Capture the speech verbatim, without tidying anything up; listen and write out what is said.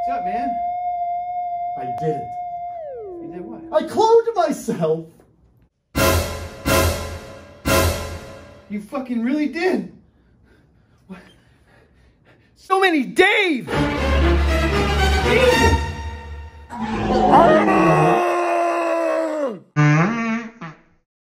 What's up, man? I did it. You did what? I cloned myself. You fucking really did. What? So many Dave!